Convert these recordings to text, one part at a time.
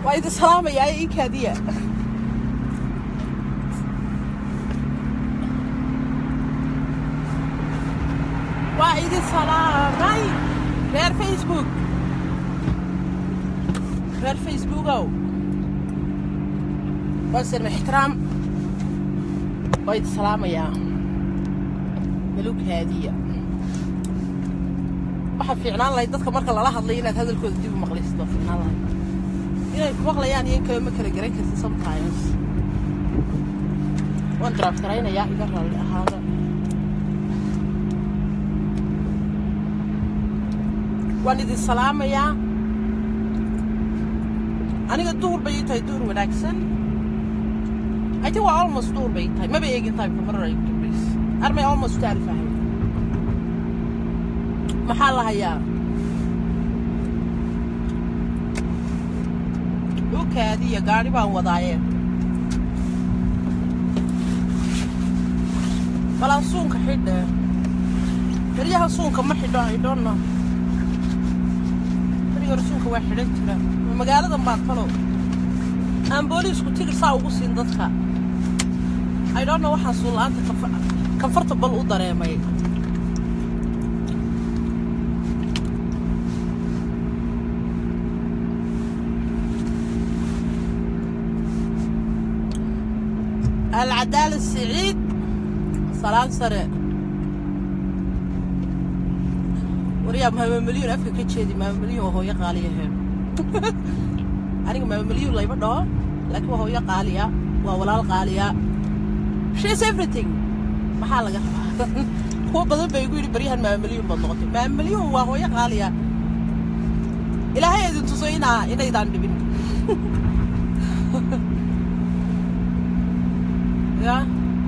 وايد السلام يا إيك هدية وايد السلام هاي غير فيسبوك أو بس الاحترام وايد السلام يا ملوك هدية waxa fiicnaan lahayd dadka marka lala hadlay inaad hadalkooda dib u maqlaysto fiicnaan lahayd inay ku maqlayaan iyo kale ma kala garan kartid sometimes waan draft garaynayaa iga raalli ahaada waan idin salaamayaa aniga duhur bay tahay duhur wanaagsan I think we're almost duhur bay tahay ma bay eegin time kamar ay please armay almost taarifahay maxaa la hayaa dhulkaadiya gaari baan wadaayeen balan suunka xidhe beriyaha suunka ma xidho I don't know beriyaha suunka waa xidhan jira magaaladan baan talo aan booliisku tigir saa ugu siin dadka I don't know waxaan suun la'aanta comfortable u dareemay العدالة السعيد صلاة سريع وريا ما مليون أفكر كتشيدي ما مليون وهو يقاليه أنا ما مليون لا يبدو لكن وهو يقاليه وولا القاليه she's everything ما حالك هو بدل بيقول بريها ما مليون بالضغط ما مليون وهو يقاليه إلى هاي إذا تصينا إذا يدان بين يا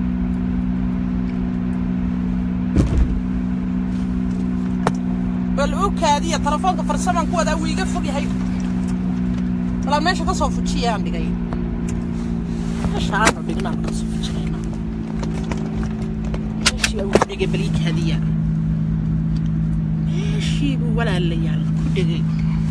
بالعوك هذه تلفونك فرسمان كوا ده ويقفل هاي طلع ماشي قصف شيء عندي جاي ايش عارف بيقنا قصف شيء ايش لو بيجي بريك هديه ايش ولا الليال كل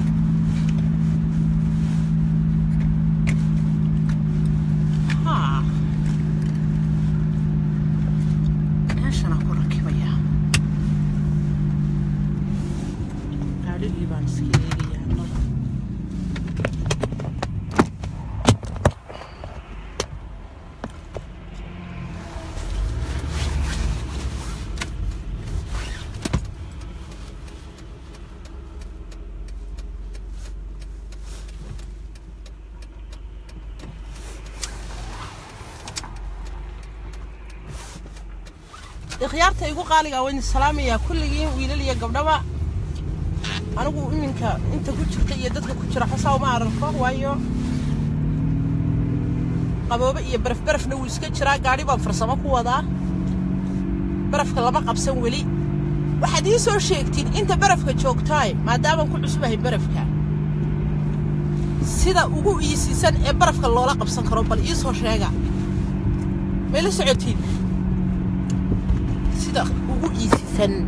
خيارته يقول قالي وين السلام يا كل يوم ويلي قبلها أنا أقول منك أنت قلت شفتي يدك كنت راح أسوي ما أعرفه وياه قبل بقى برف نقول سكتش راح قاعد بفرصة ما هو ذا برف كلامك أبسم ولي وحديث أو شيء كتير أنت برف كشوك تاي ما دام كل أسبوع برف كا سيدا أقول يسيسن برف كالله لقب سكروا بالإيس هو شيء ما لسه عتيد سيدا أقول يسيسن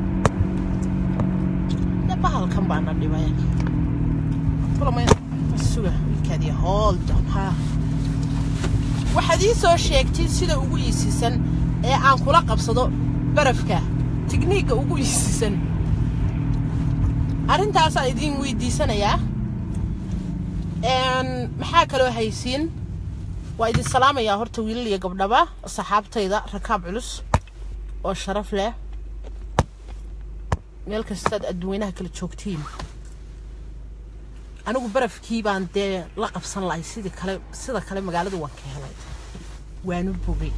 bahal kan baan dhibay kulama suuga kadiya hold on ha waxaad soo sheegtay sida ugu iisisan ee aan kula qabsado barafka tikniiga ugu iisisan arintaas aan idin weydiisanayaa maxaa kale oo haysiin waa idin salaamaya horta wiilal iyo gabdhaba saxaabtayda rakaab culus oo sharaf leh meel kastaad adduunyada kala joogtiin anigu barafkii baan dee la qabsan lahay sida kale magaalada waan ka helay waanu bogay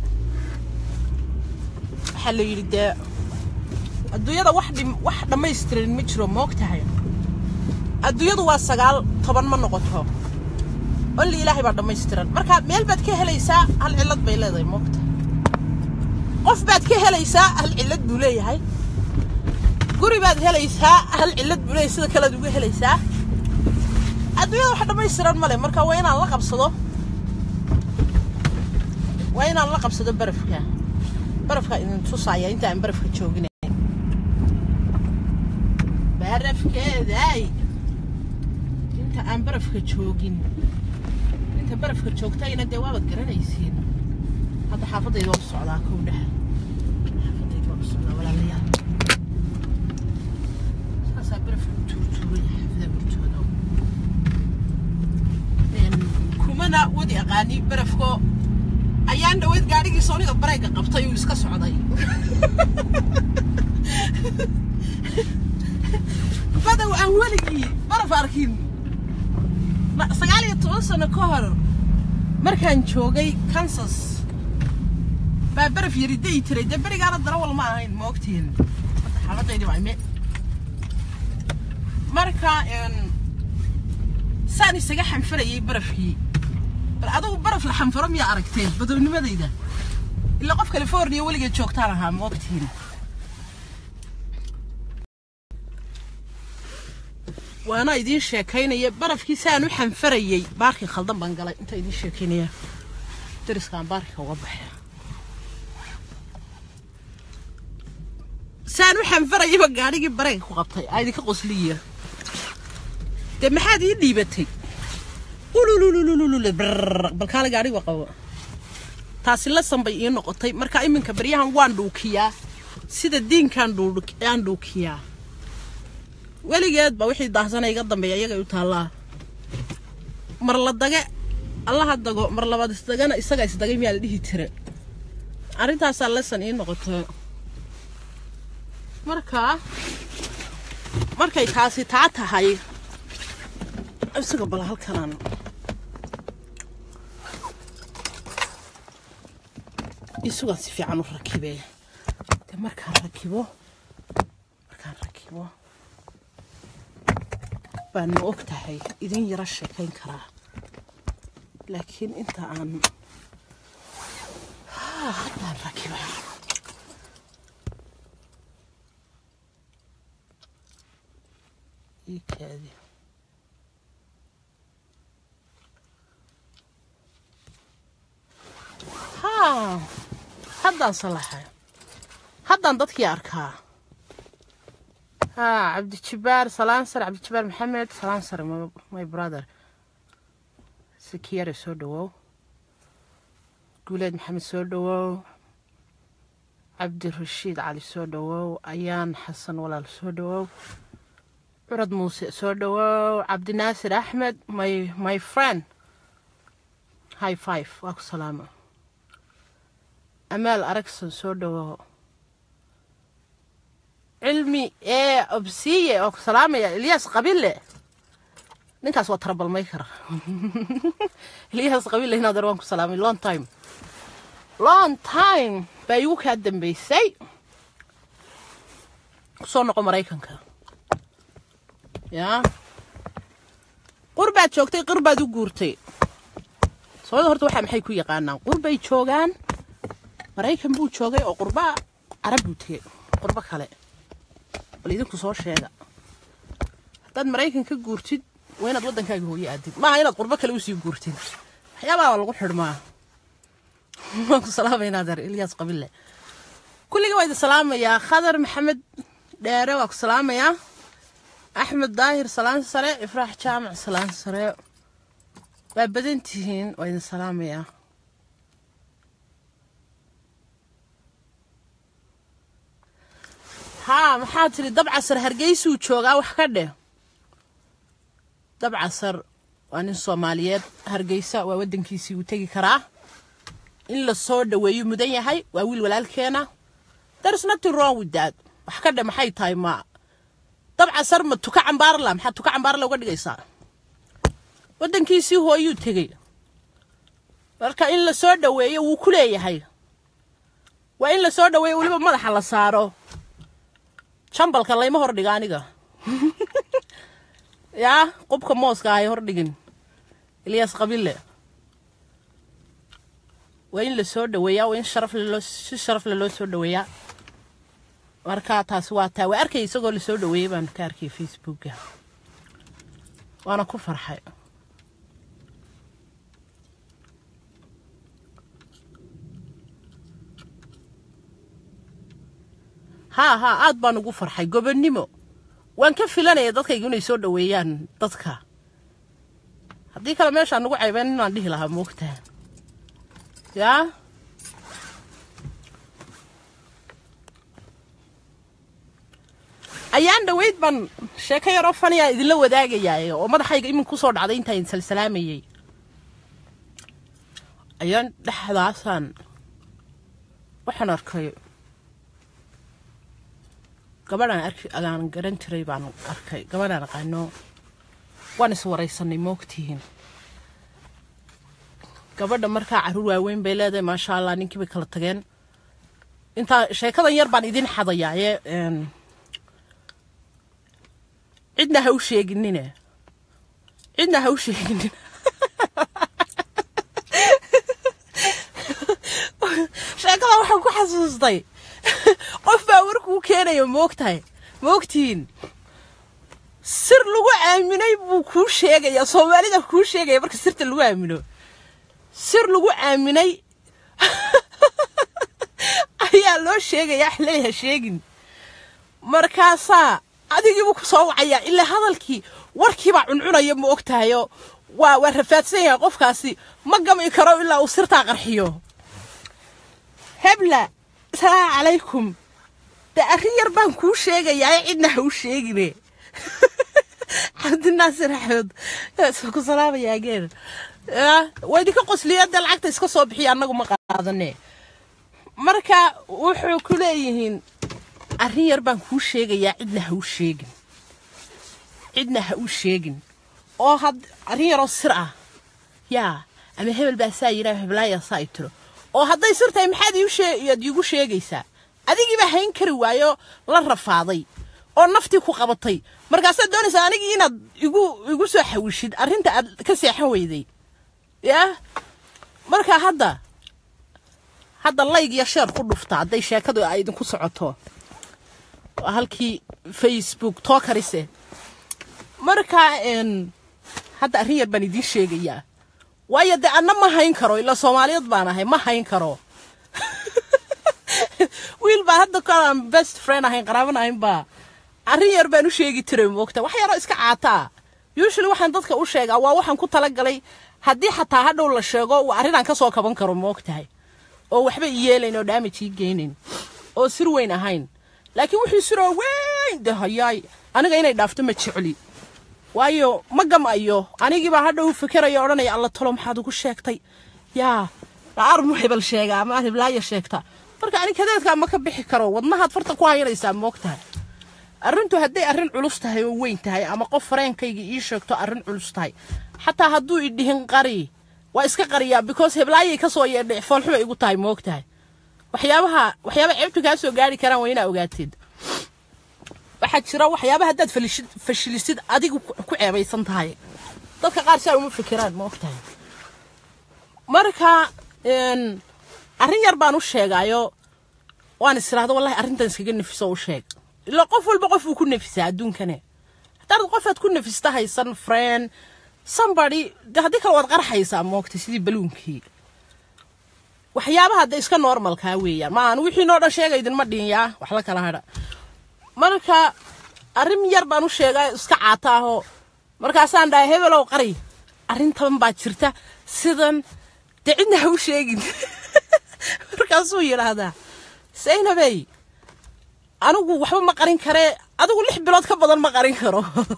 waxa la yiri dee adduunyada wax dhamaystiran ma jiro moogtahay adduunyadu waa 9 ma noqoto oo ilaahay baa dhamaystiran marka meel baad ka helaysaa hal cilad bay leedahay moogta qof baad ka helaysaa hal cilad buu leeyahay guri baad helaysaa hal cilad buu leeyahay sida kale ugu helaysaa adduunyada wax dhamaystiran ma leh marka waa inaan la qabsado barafka idin tusaya inta aan barafka joogin barafkeeday inta aan barafka joogin inta barafka joogtayna dee waabad garanaysiin hadda xaafadayda waa socdaa kowdhax xaafadayda waa socdaa walaalayaal saasaa barafka tuurtuuray xaafada hortooda kumana wadi aqaani barafko ayaan dhaweyd gaadhigii sooniga bareega qabtay uu iska socday بدأ أولي برف أركين سجالي يتوصل كهر مركان شوقي كانساس بعرف يريدي تريد بري قاعد أدرى ما هين موقتين حاجات يدي معي مركان ساني سجاح حنفري برفي هذا برف الحنفرة مية أركتين بدو نمدي ده إلا قف كاليفورنيا ولقي تشوك تراها موقتين وانا يدين شاكينيا برفكي سان وحن فريي باركي خلدان بان قالay inta idin sheekeynaya dariskan baarka uga baxay saan waxan farayay ba gaarigi bareeg ku qabtay aydi ka qosliya de maxaad ii dhiibatay ulululululul bal kala gaariga qabo taasi la sanbay ii noqotay marka iminka bariyahan waan dhuukiyaa sida diinkan dhuukiyaa weligeed ba wixii daahsan iga dambeeyay iyaga u taalaa mar la daga Allah dago mar labaad isdagana isaga isdagay miyaa la dhihi tire arintaas lesson ii noqoto markay taasi taa tahay isaga bal halkan isuga si fiican u rakibay markaan rakibo بان وقتها إذن يرشح كين كرا لكن أنت عن حتى نركبها إيه كذي حدا صلحها حدا ضدك ياركها عبد الجبار سلانسر عبد الجبار محمد سلانسر ماي برادر سكير سودو قولاد محمد سودو عبد الرشيد علي سودو أيان حسن ولا سودو عرض موسى سودو عبد الناصر أحمد ماي فريند هاي فايف واكو سلامة أمال أركسون سودو علمي أبسية أو سلامة إلياس قبيلة نكاس وترب الميكر إلياس قبيلة هنا دروانكو سلامة long time بيوك هادم بيسي صونقو مريكنك يا قربة شوكتي قربة دو قورتي صوت هرتو waxaa maxay ku yaqaanaan qurbay joogan maraykan buu joogay oo qurba arab buu tagay qurba kale وليدكو soo sheega dad maraykan ka guurtid waa inaad wadankaaga hooyo aadid ma aha inaad qurba kale u sii guurtid waxyaabaa lagu xirmaa ku salaamayna dar Ilyas Qabille kulliga waa salaamaya Khadar Maxamed Dheere waa ku salaamaya Ahmed Daahir salaan sare Ifraax Jaamac salaan sare waa badantihiin waa salaamaya maxaa tiri dab casar hargeysa uu joogaa wax ka dheh dab casar waa nin Soomaaliyeed hargeysa waa wadankiisii uu tagi karaa in la soo dhaweeyo mudan yahay waa wiil walaalkeena there's nothing wrong with that wax ka dheh maxay tahay ma dab casar ma tuka cambaar la maxaa tuka cambaar la uga dhigaysaa wadankiisii hooyuu tagay marka in la soo dhaweeyo wuu ku leeyahay waa in la soo dhaweeyo waliba madaxa la saaro chambalka layma hor dhiga aniga ya qubka mooska ay hor dhigin Ilyas Qabille waa in la soo dhaweeyaa waa in sharaf loo soo dhaweeyaa marka taas waa taa waa arkay isagoo la soo dhaweeyay baan ka arkay Facebook waana ku farxay aad baan ugu farxay gobonnimo waan ka filanaya dadkaygu inay soo dhaweeyaan dadka haddii kale meesha nagu caybeen inaan dhihi lahaa moogtahay yaa ayaan dhaweyd ban sheeko yaroo faniya idinla wadaagayaa oo madaxayga imin ku soo dhacday intaan salsalaamayay ayaan dhaxdaasan waxaan arkay gabadhan garan jiray baan arkay gabadhan aqaano waan is waraysanay moogtihiin gabadha markaa caruur waaweyn bay leedahay maasha Allah ninkii bay kala tageen inta sheekadan yar baan idin xadayaa cidna ha u sheeginina sheekada waxaan ku xasuustay qof baa warkuu keenayo moogtiin sir lagu aaminay buu kuu sheegaya Soomaalida kuu sheegaya marka sirta lagu aamino sir lagu aaminay ayaa loo sheegaya xilliga sheegin markaasa adigiibu ku soo wacaya ilaa hadalkii warkii baa cuncunaya ma ogtahayo waa rafaadsan yahay qofkaasi ma gami karo ilaa uu sirta qarxiyo hebla salaamu calaykum arrin yar baan kuu sheegayaa cidna ha u sheegine cabdinaasir axmed ku salaamaya geer waydinka qosliyada lacagta iska soo bixiya annagu ma qaadane marka wuxuu ku leeyihiin arrin yar baan kuu sheegayaa cidna ha u sheegin oo had arrin yaroo sir ah yaa ama hebel baa saa yidhaa heblaaya saa i tiro oo hadday sir tahay maxaad iigu sheegaysaa adigiiba hayn kari waayo la rafaaday oo naftii ku qabatay markaasaad doonaysaa anigii inaad igu soo xawishid arrinta aad ka seexan weyday yaa marka hadda like iyo share ku dhufta hadday sheekadu ay idinku socoto halkii Facebook tookarise marka hadda arrin yar baan idin sheegayaa waayo de anna ma hayn karo ila Soomaaliyeed baan ahay ma hayn karo wiil baa hadda kalaan best friend ahayn qaraabana ahayn baa arrin yar baan u sheegi tiray moogta wax yar oo iska caata usually waxaan dadka u sheegaa waa waxaan ku tala galay haddii xataa hadhow la sheego waa arrin aan ka soo kaban karo moogtahay oo waxba yeelayn oo damage geynin oo sir weyn ahayn laakiin wixii siro weyn dahayay aniga inay dhaafto ma jeceli waayo ma gamayo anigii baa hadhow fikirayo oranay alla tolo maxaad ugu sheegtay yaa armu hebel sheega ama heblaaya sheegta marka ani kadeedka ma ka bixi karo wadnahaad farta ku haynaysaa moogtahay arrintu hadday arrin culus tahay oo weyn tahay ama qof fareenkayga ii sheegto arrin culus tahay xataa hadduu i dhihin qari waa iska qariyaa because heblaayay ka soo yeedhay foolxuma igu tahay moogtahay waxyaaba ceebtu kaa soo gaari karaan waa inaa ogaateed waxaa jira waxyaaba haddaad fashilisid adigu ku ceebaysan tahay dadka qaar saa uma fikiraan moogtahay marka arrin yar baan u sheegayo waan israado wallahi arrintan iskaga nafiso u sheeg ila qof walba qof uu ku nafisaa adduunkane haddaad qofaad ku nafista haysan friend somebody haddii kale waad qarxaysaa moogtay sidii baluunkii waxyaabaha hadda iska normalkaa weeyaan maan wixii noo dhan sheega idinma dhiinyaa wax la kala hadha marka arrin yar baan u sheegay iska caata ahoo markaasaan dhahay hebelow qari arrintan baa jirta sidan dee cidna ha u sheegin markaasuu yidhaahdaa saynabey anigu waxba ma qarin karee adigu 6 bilood ka badan ma qarin karo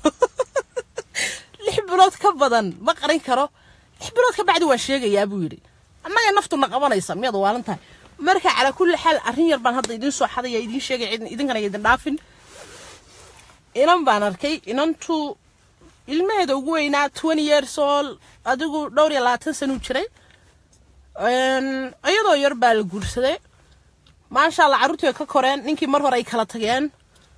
6 bilood ka badan ma qarin karo 6 bilood ka bacdi waan sheegayaa buu yidhi annaga naftuna qabanaysa miyad waalantahay marka ala kulli xal arrin yar baan hadda idin soo xadaya idin sheegay idinkana idin dhaafin inan baan arkay inantu ilmaheeda ugu weynaa 20 years old adigu dhowr iyo 20 sano jiray ayadoo yar baa la guursaday maasha Allah caruurtii ka koreen ninkii mar hore ay kala tageen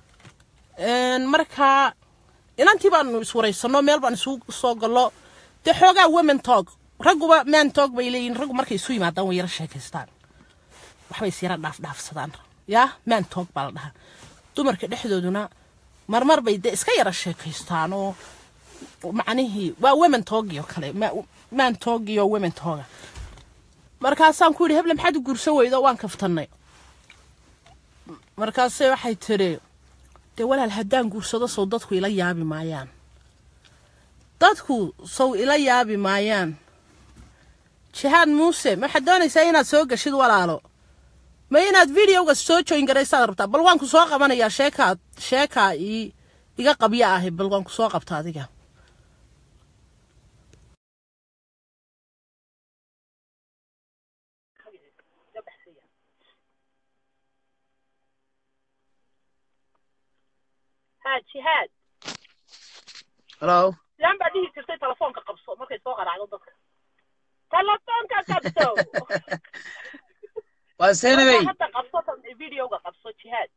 marka inantii baan iswareysano meel baan soo galo de xoogaa women talk raguba man talk bay leeyihiin ragu markay isu yimaadaan way yara sheekaystaan waxbay si yara dhaafsadaan yaa man talk baa la dhahaa dumarka dhexdooduna marmar bay de iska yara sheekaystaan oo macnihii waa women talk iyo kale man talk iyo women talk markaasaan ku yidhi hebla maxaad u guursan weydo waan kaftanay markaasay waxay tiri dee walaal haddaan guursado soo dadku ila yaabi maayaan dadku sow ila yaabi maayaan jihaad muuse ma xadoonaysaa inaad soo gashid walaalo ma inaad videoga soo join garaysaa rabtaa bal waan ku soo qabanayaa sheeka iga qabya ah bal waan ku soo qabtaa adiga jihaad hello لان بعديه ترتي تلفونك قبصو ما كي سوق على ضدك تلفونك قبصو وسينبي حتى قبصت الفيديو قبصو جهاد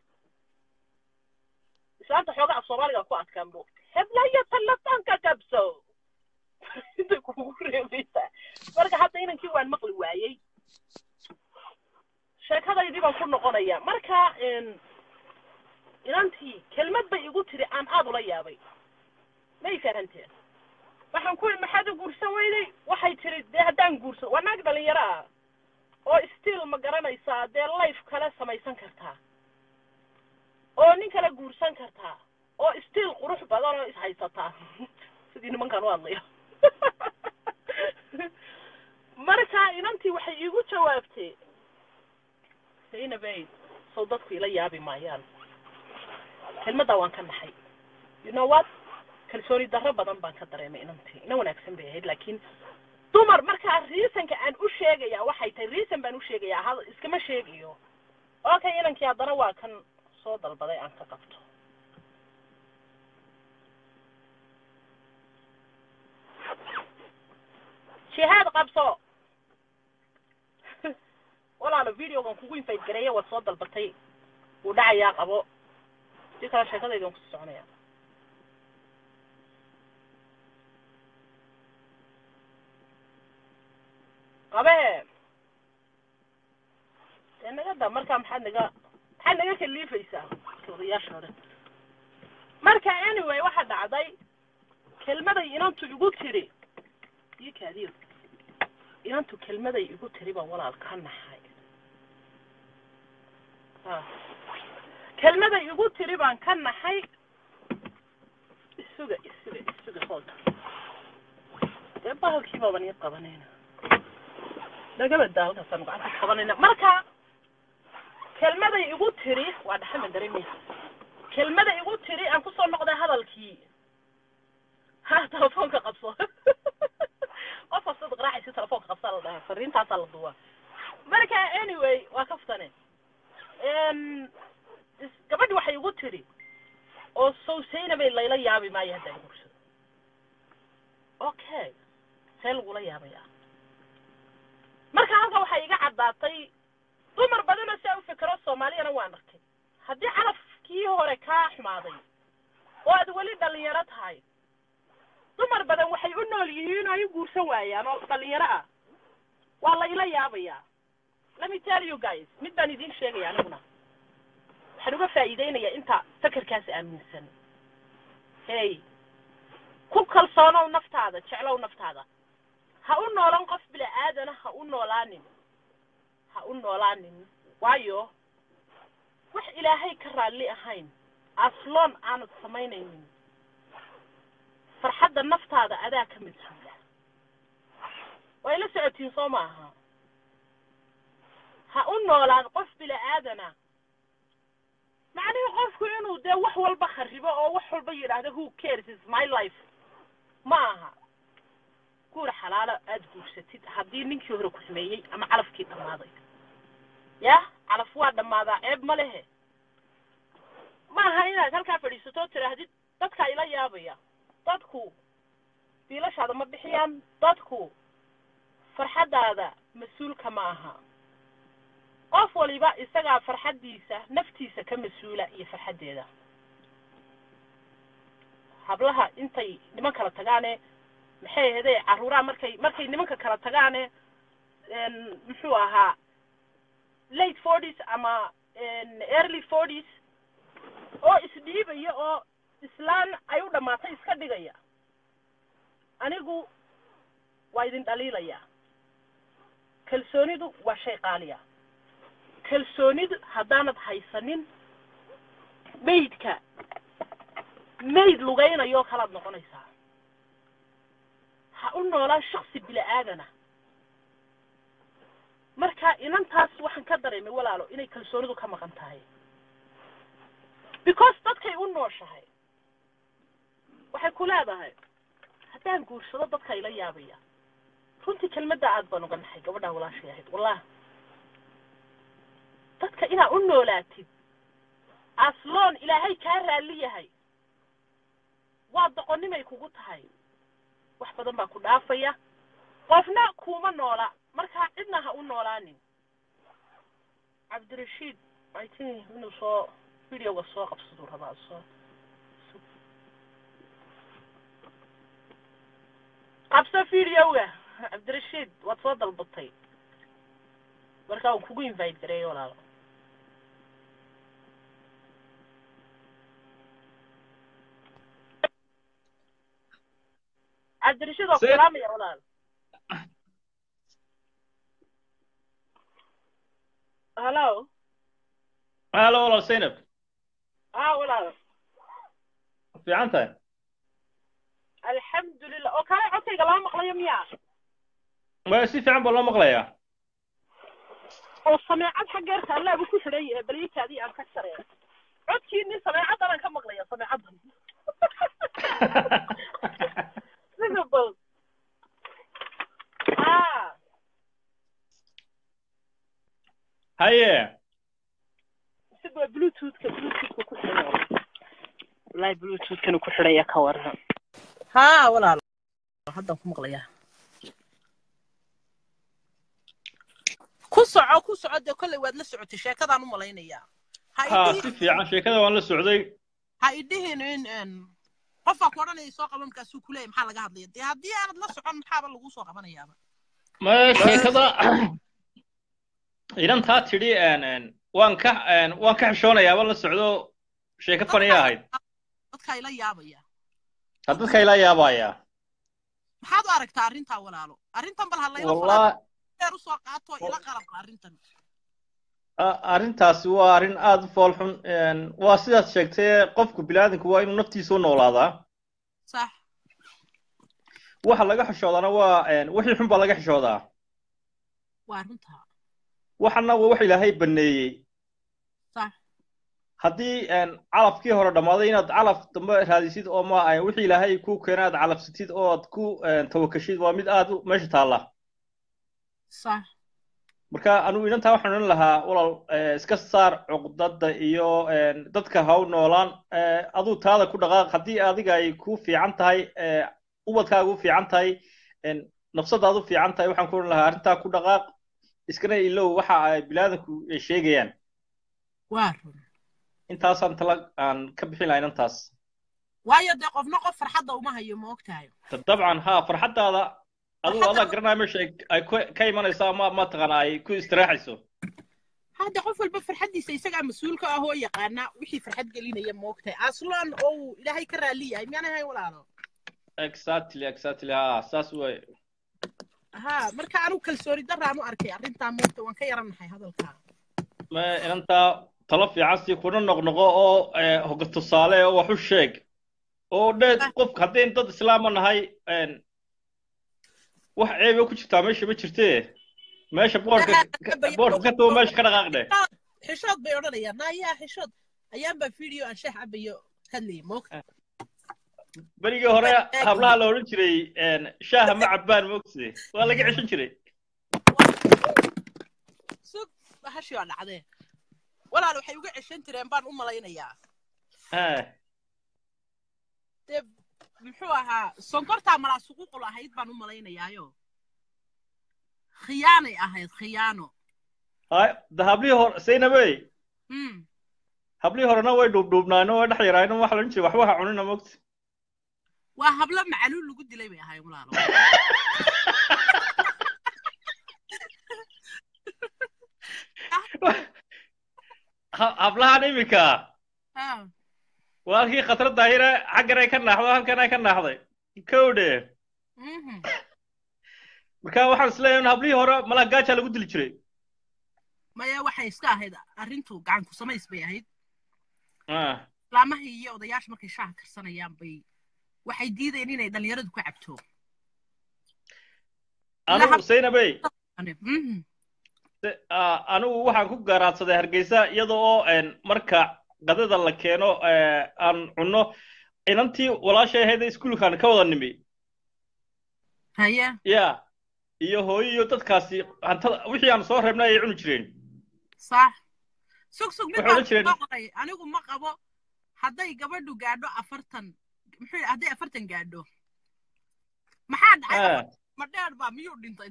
انت xogaa af Soomaaliga ku adkaan buu heblayo taleefanka qabso inta ku reebita marka hadda inankii waan maqli waayay sheekadaydii baan ku noqonaya marka inantii kelmad bay igu tiri aan aad ula yaabay may fahanteen waxaan ku maxaad guursan weyday waxay tiri hadaan guursan wanaag dhalinyaro ah oo still ma garanaysaa dee life kala samaysan kartaa oo nin kala guursan kartaa oo still qurux badan oo is haysataa sidii nimankan u hadlayo marka inantii waxay igu jawaabtay Zainabay soo dadku ila yaabi maayaan kelmadda waan ka naxay you know what kalsooni darro badan baan ka dareemay inantii ina wanaagsan bay ahayd laakiin dumar marka reasonka aan u sheegaya waxay tahay reason baan u sheegaya hal iskama sheegayo okay inankii haddana waa kan soo dalbaday aan ka qabto jihaad qabso walaalo videogan kugu invite gareeyo waa soo dalbatay uu dhacayaa qabo si kala sheekadaydan ku soconaya qabe naga marka maxaad naga kaliifaysaa odayaasha hore marka anyway waxa dhacday kelmaday inantu igu tiri kaadiyo inantu kelmaday igu tiri baan walaal ka naxay kelmaday igu tiri baan ka naxay isuga qolta bahalkii baan ii qabanayna dagaba daalka san gacanta qabanayna marka kelmaday igu tiri waa dhaxan dareemay kelmaday igu tiri aan ku soo noqday hadalkii telefoonka qabso qofka soo qaraacay telefoonka qabsa la dhahay fariintaas la duwa marka anyway waa kaftane gabadhi waxay igu tiri oo soo Zainabay layla yaabi maayo hadda guursado okay seel wala yaabaya marka halka waxa iga cadaatay dumar badan oo soo fikiro Soomaaliyana waan arkay hadii calafkii hore ka xumaaday oo aad wali dhalinyaro tahay dumar badan waxay u nool yihiin ay guursan waayaan oo dhalinyaro ah waa la ila yaabaya let me tell you guys mid baan idin sheegaya aniguna waxaan uga faa'iideynaya inta fakarkaas aaminsan hey ku kalsoonow naftaada jeclow naftaada ha u noolan qof bila aadana ha u noolaanin waayo wax ilaahay ka raali ahayn asloon aan samaynaynin farxadda naftaada adaa ka mid ah way la socotiin soo maaha ha u noolaan qof bila aadana macnaheedu qofku inuu dee wax walba kharibo oo wax walba yiraahdo who cares is my life maaha guur xalaalo aad guursatid haddii ninkii hore ku sameeyay ama calafkii dhamaaday ya calaf waa dhamaadaa ceeb ma lehe maaha inaad halkaa fadhiisato tirahdid dadka ila yaabaya dadku biilashaada ma bixiyaan dadku farxadaada mas'uulka ma aha qof waliba isaga farxadiisa naftiisa ka mas'uula iyo farxadeeda hablaha intay niman kala tagaane maxay ahayd caruura markay nimanka kala tagaane muxuu ahaa late 40s ama early 40s oo isdhiibaya oo islaan ay u dhamaatay iska dhigaya anigu waa idin dhaliilaya kalsoonidu waa shay qaaliya kalsoonidu haddaanad haysanin mayd lugaynayo kalaad noqonaysaa ha u noolaan shakhsi bila'aadana marka inantaas waxaan ka dareemay walaalo inay kalsoonidu ka maqan tahay because dadkay u nooshahay waxay ku leedahay haddaan guursado dadka ila yaabaya runtii kelmadda aad baan uga naxay gabadhaa walaashay ahayd wallahi dadka inaa u noolaatid asloon ilaahay kaa raalli yahay waa doqonnimay kugu tahay wax badan baa ku dhaafaya qofna kuma noola marka cidna ha u noolaanin cabdirashiid I think inuu soo videoga soo qabsado rabaa soo qabso videoga cabdirashiid waad soo dalbatay marka uu kugu invite gareeyo walaalo cabdirashiid oo salaamaya walaalo hello hello Zainab walaalo fiicantahay alxamdulillah oo kale codkayga lama maqlayo miyaa ma si fiican baa loo maqlayaa oo sameecad xaggeerta allaabu ku xidhan yahay baliyikaadii aan ka shareeyo codkiinii sameecaddan aan ka maqlaya sameecaddan simple haye sidoo bluetoothka ku xidhan wallahi bluetoothkan ku xidhaya ka waran walaal hadda ku maqlayaa ku soco de kolley waad la socotay sheekadaan u malaynayaa si fiican sheekada waan la socday ha idhihin in qofka ku odhanaya soo qaban markaasuu ku leeyahay maxaa laga hadlaya dee haddii aanad la socon maxaaba lagu soo qabanayaaba ma sheekada inantaa tidhi waan ka xishoonayaaba la socdo sheeko faniya ahayd dadka ila yaabaya dadka ila yaabaya maxaad u aragtaa arrintaa walaalo arrintan bal hadlayla u soo qaato ila qalabka arrintan arrintaasi waa arrin aad u fool xun waa sidaad sheegtay qofku bilaadanku waa inuu naftiisa u noolaadaa sax waxa laga xishoodaana waa wixii xun baa laga xishoodaa waa runtaa waxana waa wax ilaahay baneeyey sax haddii calafkii hore dhammaaday inaad calaf dambe raadisid oo ma wixii ilaahay ku keena aad calafsatid oo aad ku tawakashid waa mid aad meesha taalla sax marka anigu inantaa waxaan odhan lahaa walaal iska saar cuqdada iyo dadka ha u noolaan aduu taada ku dhaqaaq haddii adiga ay ku fiican tahay ubadkaaga u fiican tahay nafsadaada u fiican tahay waxaan ku odhan lahaa arrintaa ku dhaqaaq iskana ilow waxa ay bilaadanku sheegayaan waa run intaasaan tala aan ka bixin lahaa inantaas waayo dee qofna qof farxadda uma hayo ma ogtahay dabcan farxaddaada aduu adaa garanaya meesha ay ka imanayso ama mataqaana ay ku istiraaxayso hadda qof walba farxaddiisa isagaa mas-uulka ah oo yaqaana wixii farxad gelinaya ma ogtahay aslan oo ilaahay ka raali yahay miyaan ahay walaalo exactly saas way marka anigu kalsooni daraan u arkay arrintaa moogta waan ka yaranahay hadalkaa ma inantaa talo fiican si kuna noqnoqo oo hoga tusaale oo wax u sheeg oo dheed qofka haddeen dad islaama nahay wax ceeba ku jirtaa meesha ma jirtee meesha boorka ka tago meesha ka dhaqaaqdhe xishood bay odhanayaan naayaa xishood ayaan baa video aan sheex cabayo hadlayay moogta berigii hore hablaha la odhan jiray shaaha ma cabbaan moogtide waa laga ceshan jiray sug bahashii waa dhacdee walaal waxay uga ceshan jireen baan u malaynayaa dee muxuu ahaa sonkortaa malaasuququl ahayd baan u malaynayaayo khiyaanay ahayd khiyaano hablihii hore saynabey hablihii horena way dhuubdhuubnaayno way dhex yaraayno waxa la odhan jiray waxba ha cunina moogta waa hablo macaluul lagu dilay bay ahayd walaalo hablahan iminka waa halkii khatar daahire xaggan ay ka naaxdo halkan ay ka naaxday kowdhe marka waxaan isleeyahay hablihii hore malaa gaajaa lagu dili jiray maya waxay iska ahayd arrintu gacan ku samays bay ahayd islaamahii iyo odayaasha markay shaaha karsanayaan bay waxay diideen inay dhalinyaradu ku cabto anigu Zainabay anigu waxaan ku garaadsaday Hargeysa iyadoo oo marka qadada la keeno aan cunno inantii walaashay ahayd iskuulkan ka wada nimi haya ya iyo hooyo dadkaasi wixii aan soo reebnay ay cuni jireen صح سوق mid baan soo qoray anigu ma qabo haday gabadhu gaadho 40 maxay haday 40 gaadho maxaa dhacay ma dheer baa miyuu dhintay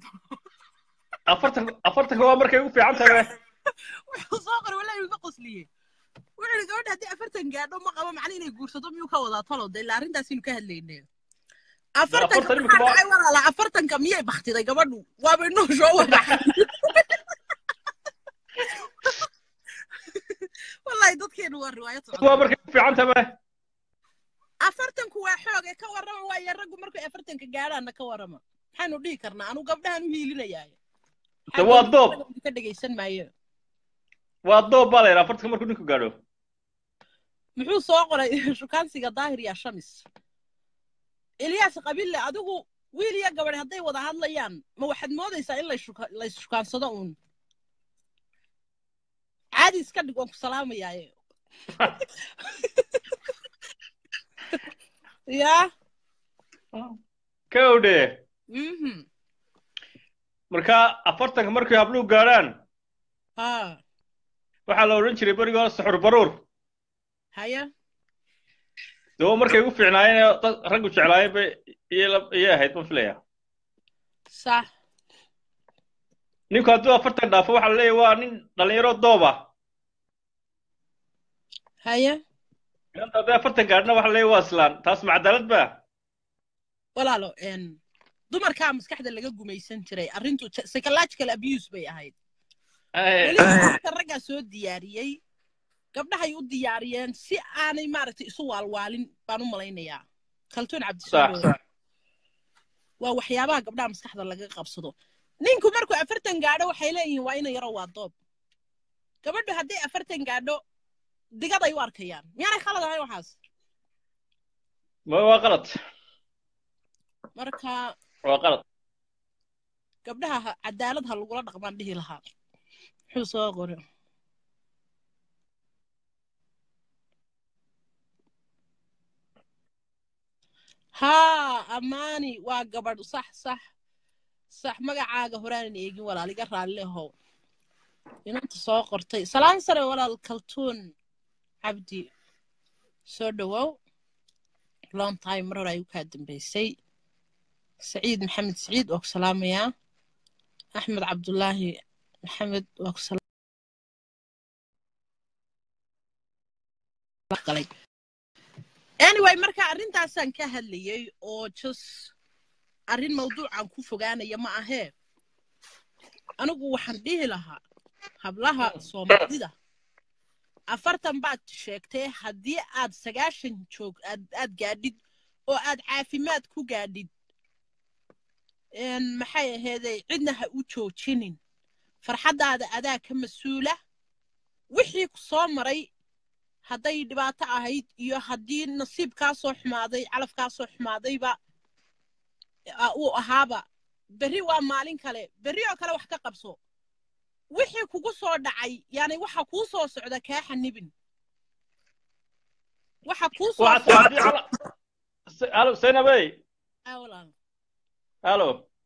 40 waa markay ugu fiican tahay wuxuu soo qoray walaa igu qosliyay wuxuu gabadha haday 40 gaadho ma qabo macna inay guursato miyuu ka wadaa talo ilaa arintaas inuu ka hadlaynay 40 ka miyay bakhtiday gabadhu waaba inuu soo wada والله dadkeenu waa riwaayad socod waa markay u fiican tahay 40 ku waa xoog ee ka warrama waa yaragu markay 40 ka gaarana ka warrama maxaanu dhigi karnaa anu gabdhahan u hiilinayaa waa doob ka dhageysan maayo waa doob baa la 40 markuu ninku gaadho muxuu soo qoray shukaansiga daahir ya shamis Ilyas qabille adigu wiil iyo gabadh haday wada hadlayaan ma waxaad moodaysaa in la shukaansado uun عادي اسكدق وانكو سلامة يا يا كودي مركا أفرتك مركو يابلو قاران waxaa la oran jiray bariga suxur baruur haya doo markay ugu fiicnaayeen raggu jeclaayeen bay iyo ahayd ma filaya صح ninku hadduu 40 dhaafo waxa la leeyahay waa nin dhalinyaro dooba haya inta haddii 40 gaadhna waxa la leeyahay waa islaan taas ma cadaalad ba walaalo dumarka maskaxda laga gumaysan jiray arrintu psychological abuse bay ahayd ragga soo diyaariyay gabdhahay u diyaariyeen si aanay maaragtay isu waalwaalin baan u malaynayaa kaltoon cabdisalaam waa waxyaabaha gabdhaha maskaxda laga qabsado ninku markuu 40 gaadho waxay leeyihiin waa inay yaro waa doob gabadhu haday 40 gaadho digaday u arkayaan miyaanay khalad ahayn waxaas ma waa qalad marka waa qalad gabdhaha cadaalad ha lagula dhaqmaan dhihi lahaa wuxuu soo qoray ها أماني وقبل صح صح صح مقعاقة هران إيجي ولا لقرر له إن أنت صاقرتي سلام سري ولا الكلتون عبدي سودو لون تايم مرة يكادم بيسي سعيد محمد سعيد وك سلام يا أحمد عبد الله محمد وك سلام anyway marka arintaasan ka hadlayay oo just arin mawduucan ku fogaanaya ma ahee anigu waxaan dhihi lahaa hablaha Soomaalida 40 baad sheegtay haddii aad 90 joog aad gaadhid oo aad caafimaad ku gaadhid maxay ahaydey cidna ha u joojinin farxadaada adaa ka mas'uula wixii ku soo maray hadday dhibaato ahayd iyo haddii nasiibkaa soo xumaaday calafkaa soo xumaadayba uu ahaaba berri waa maalin kale berri oo kale wax ka qabso wixii kugu soo dhacay yani waxa kuu soo socda kaa xanibin waxa kuu soo halo Zainabay halo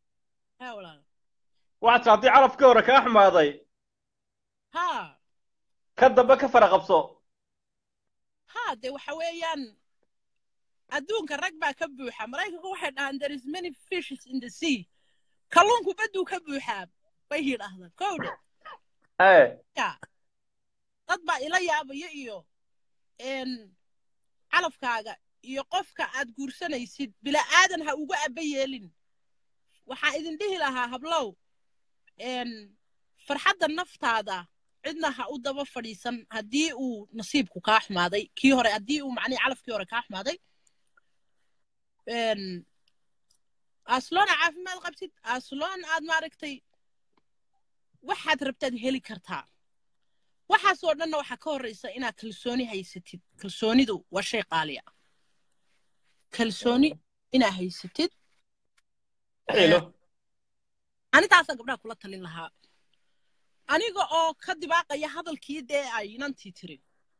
waxaad haddii calafkii hore kaa xumaaday ha ka dambe ka fara qabso هذا وحويان أدون كرقبة كبوحة مرايكو واحد and there is many fishes in the sea كلونكو بدو كبوحة بيهي لحظة كودة يا تطبع إلي أبا يئيو إن علف كاغا يقفك عاد قرسنا يسيد بلا آدن هاوغو أبيالين وحا إذن ديه لها هبلو إن فرحاد النفط هذا cidna ha u daba fadhiisan haddii uu nasiibku kaa xumaaday kii hore haddii uu macnii calafkii hore kaa xumaaday asloon caafimaad qabsid asloon aad maaragtay waxaad rabtaad heli kartaa waxaasoo dhanna waxaa ka horreysa inaad kalsooni haysatid kalsoonidu waa shay qaali ah kalsooni inaad haysatid ani taasa gabdhaha kula talin lahaa aniga oo ka dibaaqaya hadalkii dee ay inantii tiri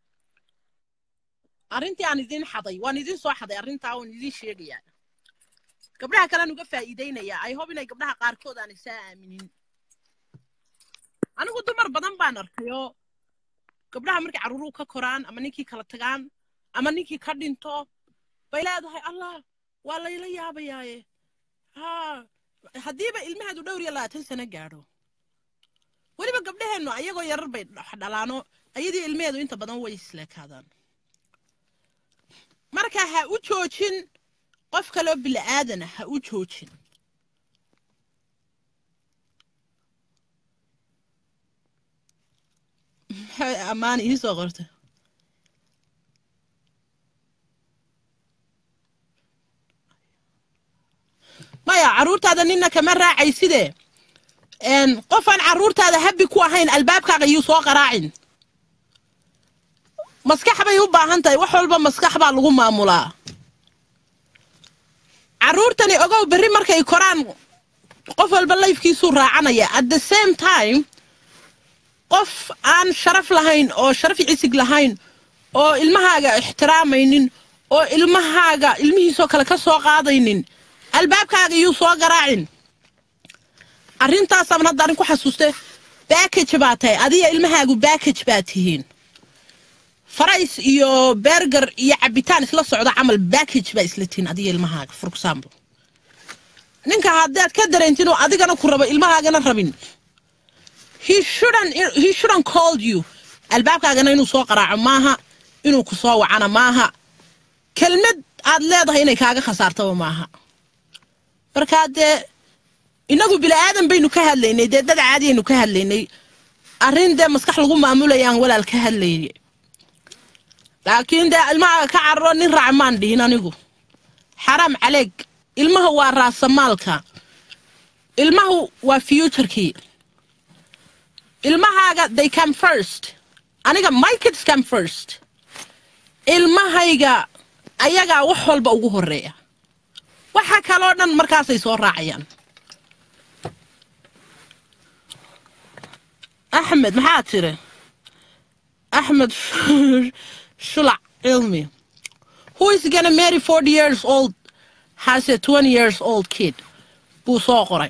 arrintii aan idin xaday waan idin soo xaday arrintaa waan idin sheegayaa gabdhaha kale uga faa'iideynaya ay hob inay gabdhaha qaarkood aan isa aaminin anigu dumar badan baan arkayoo gabdhaha markay carruur ka koraan ama ninkii kala tagaan ama ninkii ka dhinto bay leedahay allah waa layla yaabayaaye haddiiba ilmaheedu dhowr iyo 20 sano gaadho weliba gabdhaheennu ayagoo yarar bay dhalaano ayadii ilmaheedu inta badan way isleekaadaan marka ha u joojin qof kaloo bila'aadana ha u joojin أمان إيه صغرته ما يا عرورت هذا نينا كمان راعي سيده إن قفن عرورت هذا هبي كوهين الباب كاغيو سوق راعين مسكح بيوبا هنتي وحول بمسكح بالغو مامولا عرورتني أقول بري مركي كوران قفل بالله في سورة عنايا at the same time قف عن شرف لهين أو شرف عسق لهين أو المهاجة احترامين أو المهاجة المهي سوق لك سوق عاضينين الباب كاغيو سوق راعين أرين من الدارين كو حسوسته باكج باتي أدي المهاجو باكج باتيهين فرايس إيو برجر إيو عبيتان إسلا صعودة عمل باكج بإسلتين أدي المهاج for example نينكا هادات كدرينتينو أديقانا كوربا المهاجنا ربين he shouldn't call you الباب كاغانا إنو سوق راعو ماها إنو كسوو عنا ماها كلمة عاد ليضا إني كاغا خسارتو ماها بركاد إنو بلا آدم بينو كهاليني داد عادي إنو كهاليني أرين دا مسكح لغو معمولة يان ولا الكهاليني لكن ده الماء كعرّن الرعمان دي هنا نقول حرام عليك الماء هو راس مالك الماء هو future key الماء هذا they come first أنا قال my kids come first الماء هيجا أيجا وحول بوجه الرئة وحكى لنا مركز يصور راعيان أحمد محاترة أحمد شلع علمي who is gonna marry 40 years old has a 20 years old kid بو صاقري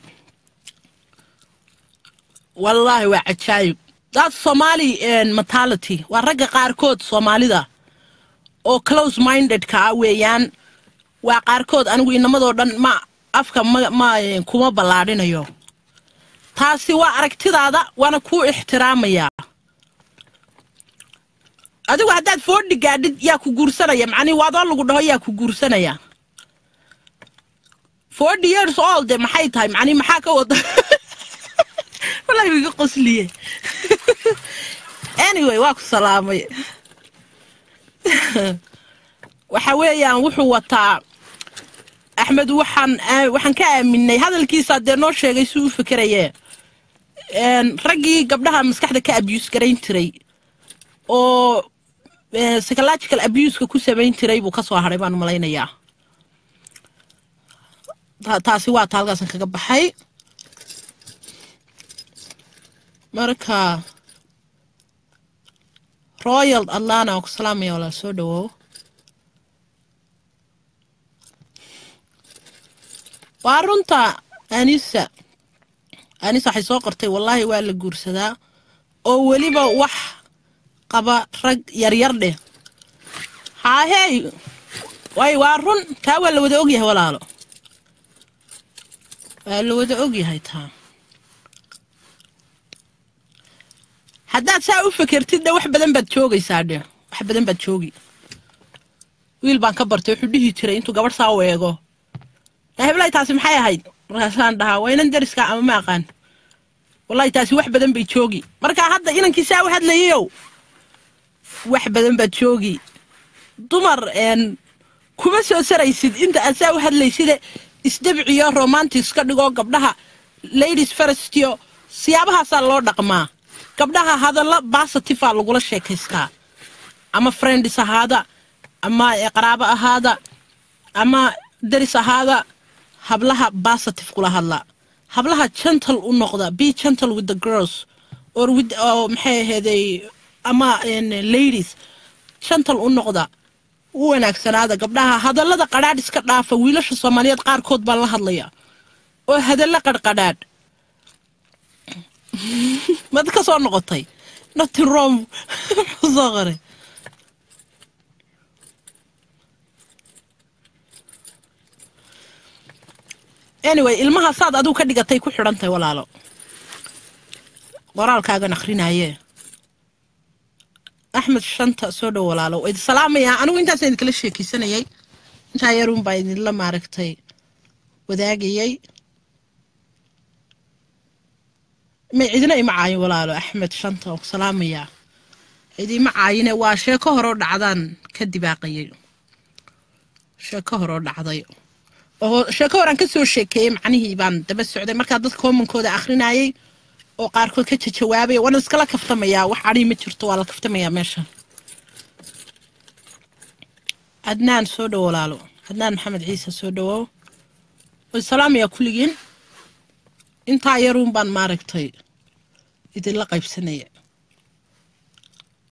والله واحد شايب that's Somali mentality والرجع قاركود Somali ده أو close minded كاويان وقاركود أنا وين ما دورن ما أفكر ما كوما بلادين أيوه تاسي وأركتي هذا وأنا كو احترامي أدو هداد فورد قاعد ياكو قرصنا يا معني واضح لقول ده ياكو قرصنا يا 40 years old ده محي تايم معني محاكا وضع ولا يبقى قصلية anyway واكو سلامي وحويا وحو وطا أحمد وحن كامني هذا الكيس ده نوش يسوي فكريه رجي قبلها مسكحة كأبيوس كرين تري أو psychological abuse كوسبين تري بقصوا هربان ملايين يا تاسيوات هالقاس كجب حي مركا رويال الله أنا وسلامي ولا سودو وارنتا أنيسة حيسوقرتي والله ولا جورسدا أو وليبا وح قبا رج يريرده هاي واي وارن كاول ودوجي ولا لا الودوجي هاي تا حداد ساوي فكرتي ده وح بدن بتشوقي ساده وح بدن بتشوقي ويل بان كبرتي وحديه ترى انتو قبر ساويغو هبلاي تاسي maxay ahayd markaasaan dhahaa waynan dariska ama ma aqaan wallahi taasi wax badan bay joogi marka hadda inankiisa wax hadlayo wax badan baa joogi dumar kuma soo saraysid inta asaa wax hadlaysid isdabciyo romantic ka dhigo gabdhaha ladies first yo siyaabahaas loo dhaqmaa gabdhaha hadalla positive lagu la sheekaystaa ama friends ahaada ama qaraabo ahaada ama daris ahaada hablaha positive kula hadla hablaha gentle u noqda be gentle with the girls or with maxay ahaday ama ladies gentle u noqda u wanaagsanaada gabdhaha hadallada qadhaadh iska dhaafa wiilasha Soomaaliyeed qaarkood baa la hadlaya oo hadalla qadhaadh mad ka soo noqotay nothing wrong صغري anyway ilmaha saad aduu ka dhigatay ku xirantay walaalo qoraalkaaga akhrinaaye Axmed shanta soo dhaw walaalo way salaamaya anigu intaas idin kala sheekaysanayay inta yarun baa idin la maaragtay wadaagayay ma idina imaayo walaalo Axmed shanta salaamaya idii macaayine waa sheeko hore oo dhacdaan ka dibaaqayay sheeko hore oo dhacday oo sheeko horan ka soo sheekeeyay macnihii baan daba socday marka dad koomankooda akhrinayay oo qaarkood ka jawaabay wana iskala kaftamaya wax ari ma jirto waa la kaftamaya meesha Adnaan soo dhaw walaalo Adnaan Maxamed Ciise soo dhaw oo salaamaya kulligeen inta yarun baan maaragtay idin la qaybsanaya